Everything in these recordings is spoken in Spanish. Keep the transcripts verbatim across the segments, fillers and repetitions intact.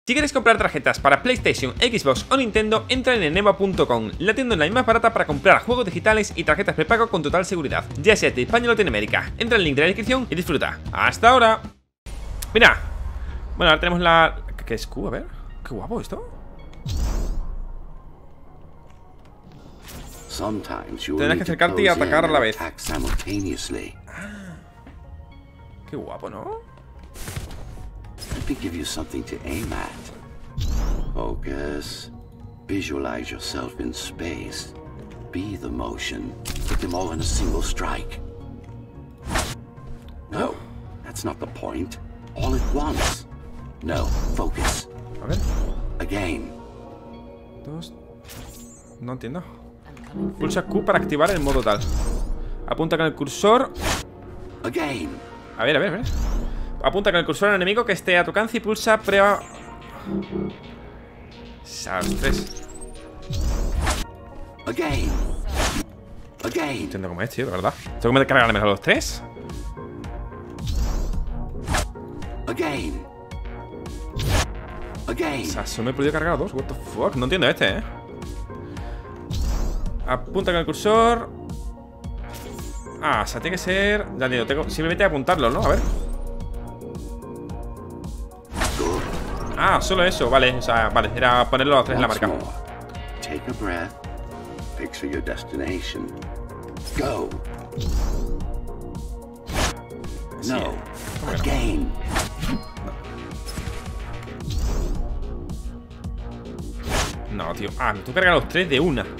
Si quieres comprar tarjetas para PlayStation, Xbox o Nintendo, entra en eneba punto com, la tienda online más barata para comprar juegos digitales y tarjetas prepago con total seguridad, ya sea de España o Latinoamérica. Entra en el link de la descripción y disfruta. ¡Hasta ahora! Mira. Bueno, ahora tenemos la... ¿Qué es Q? A ver. Qué guapo esto. Tendrás que acercarte y atacar a la vez. Ah, qué guapo, ¿no? Let me give you something to aim at. Focus. Visualize yourself in space. Be the motion. Put them all in a single strike. No, that's not the point. All at once. No, focus. A ver. Again. Dos. No entiendo. Pulsa Q para activar el modo tal. Apunta con el cursor. Again. A ver, a ver, a ver. Apunta con el cursor al enemigo que esté a tu alcance y pulsa prueba. Los tres. Again. Again. No entiendo cómo es, tío, de verdad. ¿Tengo que cargarme a los tres? Again. Again. O sea, solo me he podido cargar a dos. What the fuck. No entiendo este, eh. Apunta con el cursor. Ah, o sea, tiene que ser. Ya digo, tengo simplemente apuntarlo, ¿no? A ver. Ah, solo eso, vale, o sea, vale, era ponerlo a los tres en la marca. Take a breath. Picture your destination. Go. No. Again. No, tío. Ah, me tengo que cargar los tres de una.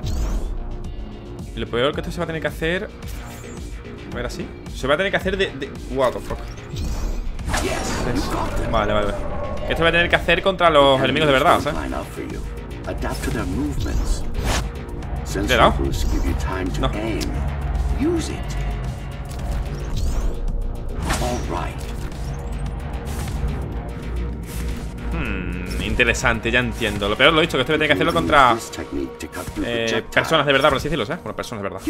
Y lo peor que esto se va a tener que hacer. A ver, así. Se va a tener que hacer de. de... What the fuck. Vale, vale, vale. Esto voy a tener que hacer contra los enemigos de verdad, ¿sabes? ¿Le he dado? No. Hmm, interesante, ya entiendo. Lo peor lo he dicho, que esto voy a tener que hacerlo contra eh, personas de verdad, por así decirlo, ¿sabes? Bueno, personas de verdad.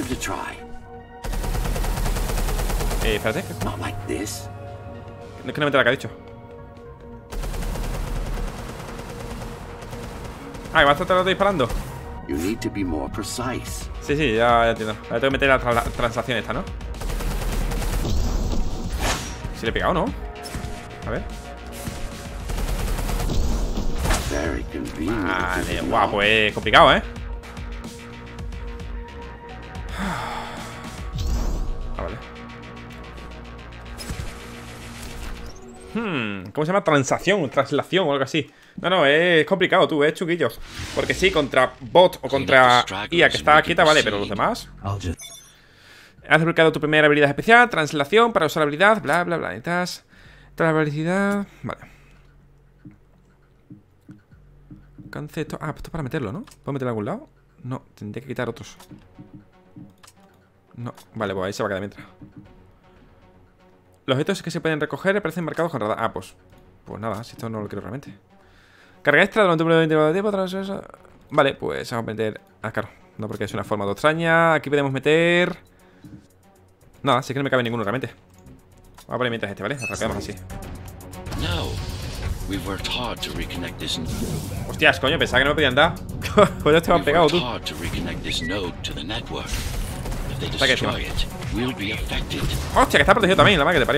Eh, espérate. Es que no me entera lo que ha dicho. Ah, que vas a estar disparando. Sí, sí, ya, ya entiendo. Ahora tengo que meter la, tra la transacción esta, ¿no? Si le he pegado, ¿no? A ver. Vale, guau, pues complicado, ¿eh? Ah, vale. Hmm, ¿cómo se llama? Transacción, translación o algo así. No, no, es complicado, tú, es chuquillo. Porque sí, contra bot o contra I A que está quieta, vale, pero los demás. Has desbloqueado tu primera habilidad especial, translación para usar la habilidad, bla, bla, bla. Necesitas la velocidad. Vale. Alcance esto. Ah, esto es para meterlo, ¿no? ¿Puedo meterlo a algún lado? No, tendría que quitar otros. No, vale, pues ahí se va a quedar mientras. Los objetos que se pueden recoger aparecen marcados con radar. Ah, pues. Pues nada, si esto no lo quiero realmente. Carga extra durante un periodo de tiempo. Vale, pues vamos a meter. Ah, claro. No, porque es una forma extraña. Aquí podemos meter. Nada, sí que no me cabe ninguno realmente. Vamos a poner mientras este, ¿vale? Nos rapeamos así. Hostias, coño, pensaba que no me podían dar. Pues ya te van pegado tú. Está aquí encima. Hostia, que está protegido también, la madre que te parió.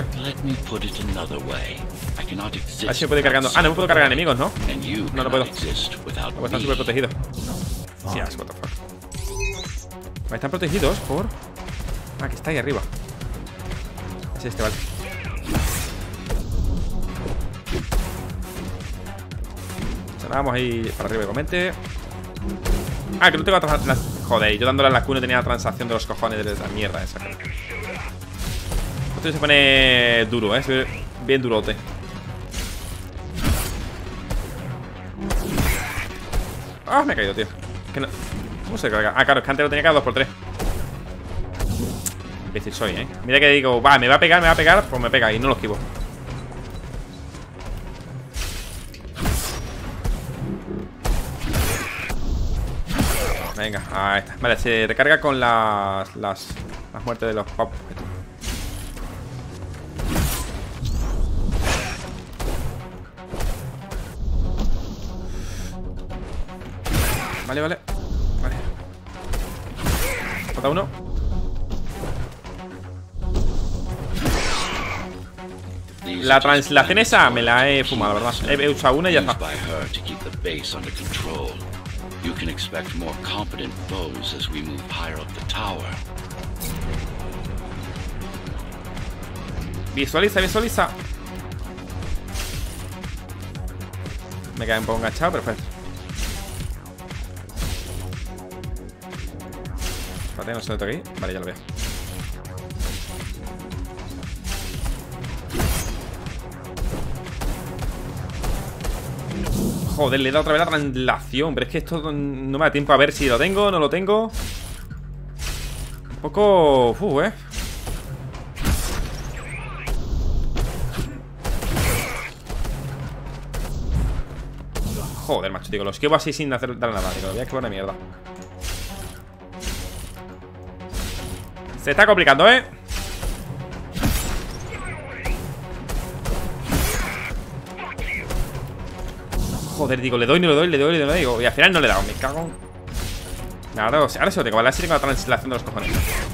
A ver si me puede ir cargando. Ah, no me puedo cargar enemigos, ¿no? No, no puedo. No, pues están súper protegidos. Sí, what the fuck. Están protegidos por... Ah, que está ahí arriba. Es este, vale. Vamos ahí para arriba igualmente. Ah, que no tengo la, la... Joder, yo dándole a la Q no tenía la transacción de los cojones de la mierda esa. Esto se pone duro, eh. Se ve bien durote. Ah, me he caído, tío. Que no... ¿Cómo se carga? Ah, claro, es que antes lo tenía que dar dos por tres. Imbécil soy, eh. Mira que digo, va, me va a pegar, me va a pegar. Pues me pega y no lo esquivo. Venga, ahí está. Vale, se recarga con las Las, las muertes de los pop. Vale, vale. Vale. Falta uno. La translación esa me la he fumado, ¿verdad? He usado una y ya está. Visualiza, visualiza. Me queda un poco enganchado, perfecto. Espérate, no se lo toque aquí. Vale, ya lo veo. Joder, le he dado otra vez la translación. Pero es que esto no me da tiempo a ver si lo tengo o no lo tengo. Un poco... Uf, eh. Joder, macho, digo, lo esquivo así sin hacer dar nada. Digo, lo voy a esquivar de mierda. Se está complicando, ¿eh? Joder, digo, le doy, no le doy, le doy, le doy, digo, y al final no le he dado, me cago. Ahora, ahora sí lo tengo, vale, así tengo la translación de los cojones.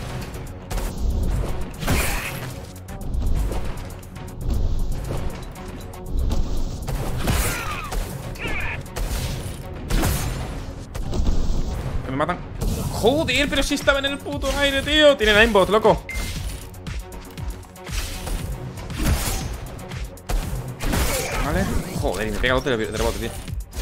Que me matan. Joder, pero si estaba en el puto aire, tío. Tienen aimbot, loco. Vale. Joder, y me pega el otro de rebote, tío.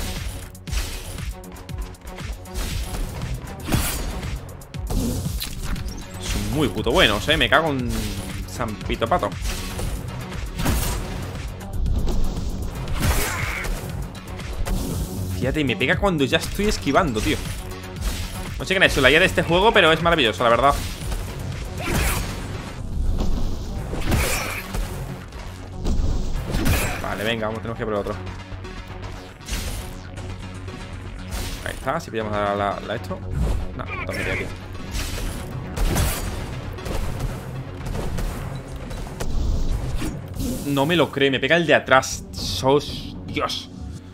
Son muy puto buenos, eh. Me cago en San Pito Pato. Fíjate, y me pega cuando ya estoy esquivando, tío. No sé quién ha hecho la I A de este juego, pero es maravilloso, la verdad. Vale, venga, vamos, tenemos que ir por el otro. Ahí está, si pillamos la, la, la esto. No, no también aquí. No me lo creo, me pega el de atrás. Sos, Dios.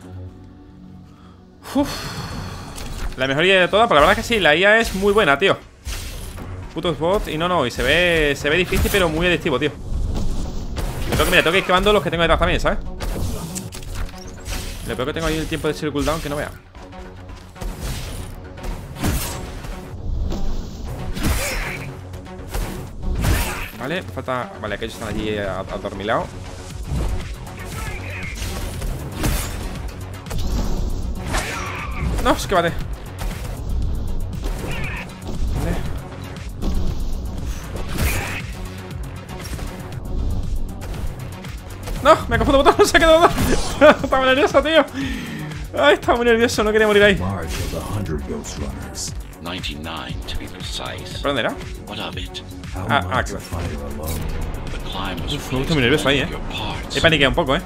Uf. La mejor idea de todas, pero la verdad es que sí, la I A es muy buena, tío. Putos bots, y no, no, y se ve se ve difícil, pero muy adictivo, tío. Me tengo que, mira, tengo que ir esquivando los que tengo detrás también, ¿sabes? Lo peor que tengo ahí el tiempo de ser cooldown que no vea. Vale, me falta... Vale, aquellos están allí adormilados. No, es que bate. Vale. No, me confundo botón, se ha quedado. Estaba muy nervioso, tío. Ay, estaba muy nervioso, no quería morir ahí. ¿Por dónde era? Ah, ah, aquí va. Uf, me gusta muy nervioso ahí, eh. He paniqueado un poco, eh.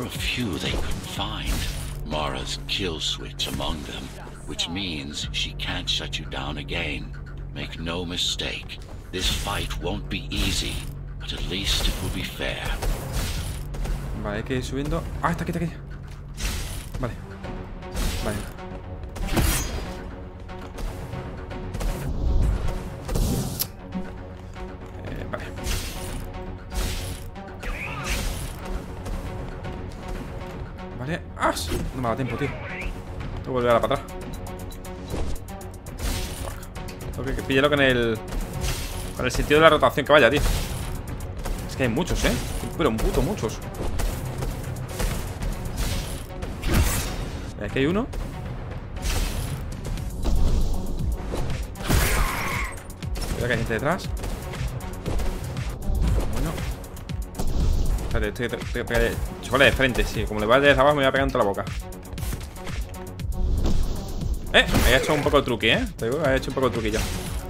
Mara's kill switch among them, which means she can't shut you down again. Make no mistake, this fight won't be easy, but at least it will be fair. Vale, hay que ir subiendo. Ah, está aquí, está aquí. Vale. Vale. Eh, vale. Vale. ¡Ah! No me da tiempo, tío. Tengo que volver a la para atrás. Tengo que pillarlo con el... Con el sentido de la rotación que vaya, tío. Es que hay muchos, ¿eh? Pero un puto muchos. Aquí hay uno. Cuidado que hay gente detrás. Bueno. Espérate, estoy, estoy, estoy, estoy chocolate de frente, sí. Como le va desde abajo me voy a pegar en toda la boca. Eh, me he hecho un poco el truqui, eh. Te digo, he hecho un poco el truquillo.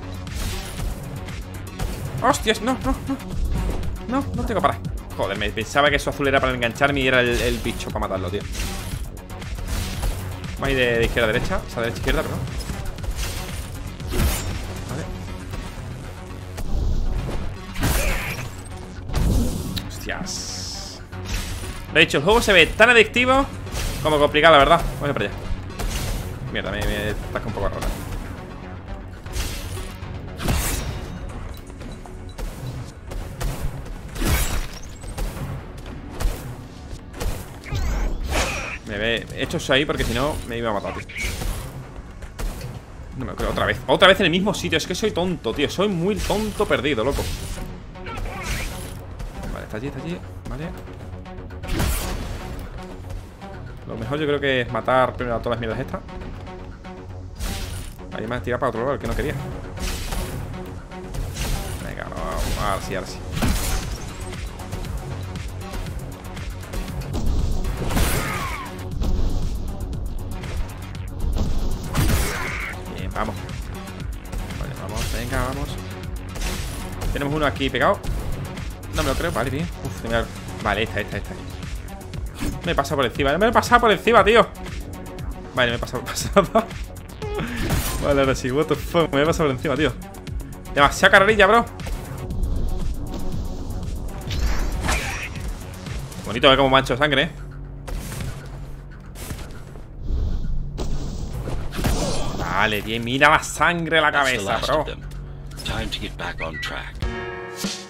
¡Hostias! No, no, no. No, no tengo para. Joder, me pensaba que eso azul era para engancharme y era el, el bicho para matarlo, tío. Vamos a ir de, de izquierda a derecha. O sea, derecha a izquierda, perdón. Vale. Hostias. Lo he dicho, el juego se ve tan adictivo como complicado, la verdad. Vamos a ir para allá. Mierda, me, me tasca un poco rara. Me ve... He hecho eso ahí porque si no me iba a matar, tío. No me lo creo, otra vez. Otra vez en el mismo sitio. Es que soy tonto, tío. Soy muy tonto perdido, loco. Vale, está allí, está allí. Vale. Lo mejor yo creo que es matar primero a todas las mierdas estas. Ahí me han tirado para otro lado, el que no quería. Venga, vamos, ahora sí, ahora sí. Bien, vamos. Vale, vamos, venga, vamos. Tenemos uno aquí pegado. No me lo creo, vale, bien. Uf, me... Vale, esta, esta, esta. Me he pasado por encima, me he pasado por encima, tío. Vale, me he pasado por pasada. Vale, ahora sí, what the fuck, me he pasado por encima, tío. Demasiada carrerilla, bro. Bonito ver cómo mancho sangre, eh. Vale, bien, mira la sangre en la cabeza, bro. Time to get back on track.